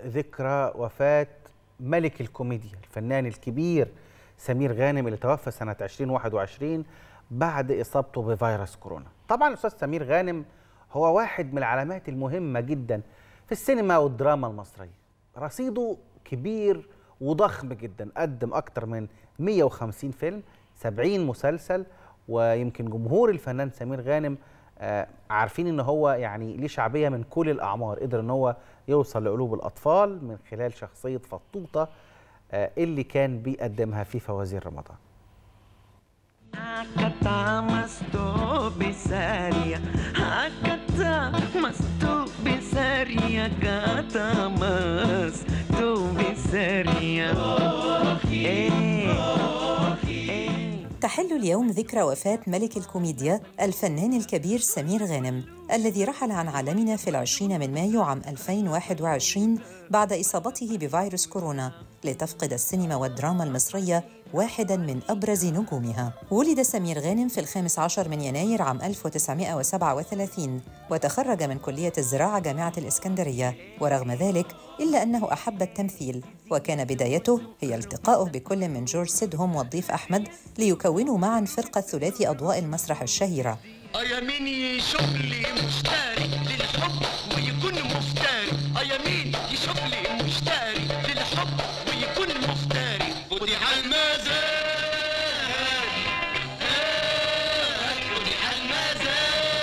ذكرى وفاة ملك الكوميديا الفنان الكبير سمير غانم اللي توفى سنة 2021 بعد إصابته بفيروس كورونا. طبعا الأستاذ سمير غانم هو واحد من العلامات المهمة جدا في السينما والدراما المصرية. رصيده كبير وضخم جدا، قدم أكتر من 150 فيلم، 70 مسلسل، ويمكن جمهور الفنان سمير غانم عارفين ان هو يعني ليه شعبيه من كل الاعمار. قدر ان هو يوصل لقلوب الاطفال من خلال شخصيه فطوطه اللي كان بيقدمها في فوازير رمضان. تحل اليوم ذكرى وفاة ملك الكوميديا الفنان الكبير سمير غانم الذي رحل عن عالمنا في 20 من مايو عام 2021 بعد إصابته بفيروس كورونا، لتفقد السينما والدراما المصرية واحداً من أبرز نجومها. ولد سمير غانم في 15 من يناير عام 1937 وتخرج من كلية الزراعة جامعة الإسكندرية، ورغم ذلك إلا أنه أحب التمثيل، وكان بدايته هي التقائه بكل من جورج سيدهم والضيف أحمد ليكونوا معاً فرقة ثلاثي أضواء المسرح الشهيرة. يمين يشوف لي مشتري للحب ويكون مفتري، يمين يشوف لي مشتري للحب ويكون مفتري، خدي على المزاج خدي على المزاج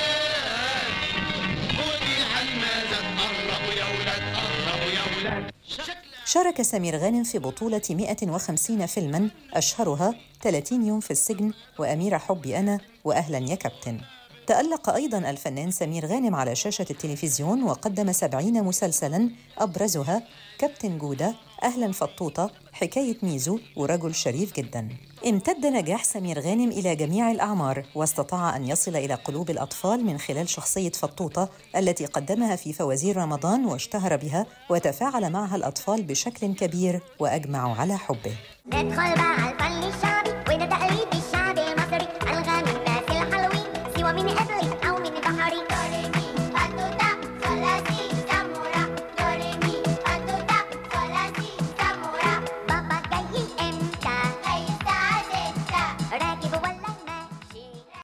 خدي على المزاج، قربوا يا ولاد قربوا يا ولاد. شارك سمير غانم في بطولة 150 فيلماً أشهرها 30 يوم في السجن وأميرة حبي أنا وأهلاً يا كابتن. تألق أيضاً الفنان سمير غانم على شاشة التلفزيون وقدم 70 مسلسلاً أبرزها كابتن جودة، أهلاً فطوطة، حكاية ميزو، ورجل شريف جداً. امتد نجاح سمير غانم إلى جميع الأعمار، واستطاع أن يصل إلى قلوب الأطفال من خلال شخصية فطوطة التي قدمها في فوازير رمضان واشتهر بها، وتفاعل معها الأطفال بشكل كبير وأجمعوا على حبه. ندخل مع الفن الشعبي وده تقليدي